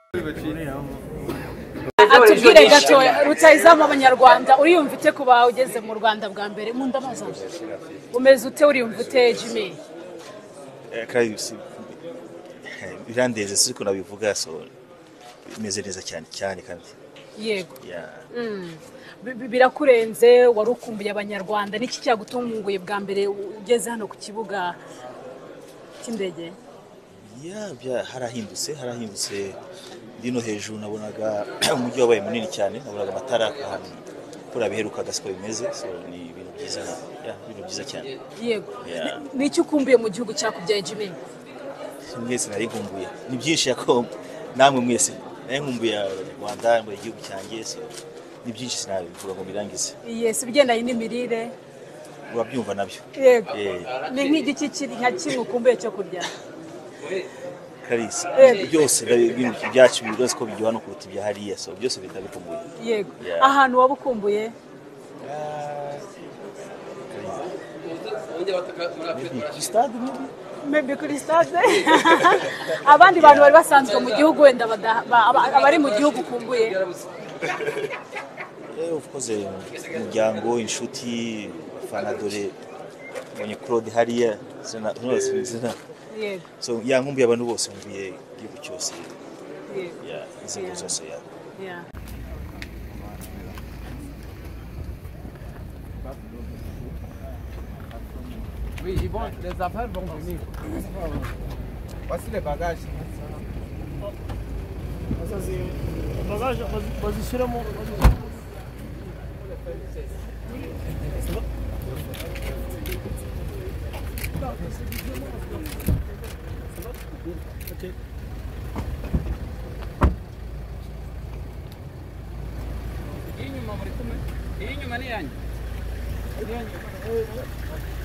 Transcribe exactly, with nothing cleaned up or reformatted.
Atubwire gato Rutahizamu Wabanyarwanda uriyumva ute kuba ugeze mu Rwanda bwa mbere mu ndamaza umeze ute uriyumva ute Jimmy Kayusi birandeze siko nabivuga so imeze neza cyane cyane kandi yego birakurenze warukumbuye Abanyarwanda niki cyagutunguye bwa mbere ugeze hano ku kibuga cy'indege ya bya harahindutse harahindutse dino hejuru nabonaga umujyi wabaye munini cyane nabonaga amatara ahantu kuri biheruka gasiko bimeze so ni ibintu byiza ya ibintu byiza cyane yego niki ukumbuye mu gihugu cyakubyaye Jimmy mwese nari nkumbuye ni byinshi yako namwe mwese nari nkumbuye Rwanda mu gihugu cyanjye so ni byinshi sinabivuga ngo birangize yes bigendanye n'imirire urabyumva nabyo yego ni nk'igiki kiri nka kimwe ukumbuye cyo kurya Kalisa byose ibintu byacu bigoze ko bijya hano kuruta ibya hariya so byose bitabikumbuye yego ahantu wabukumbuye stade maybe kuri stade abandi bantu bari basanzwe mu gihugu wenda abari mu gihugu kumbuye eh of course umuryango inshuti Fana Dore Bonye Claude hariya zina zose zina yego so ya nkumbuye abantu bose nkumbuye igihugu cyose yeah inzego zose ya yeah Oui, ils vont, les affaires vont venir. Voici les bagages. Les bagages, vas-y, sur le mot. Ok. Iyi nyuma muri kumwe. Iyi nyuma ni yanyu. Iyi nyuma.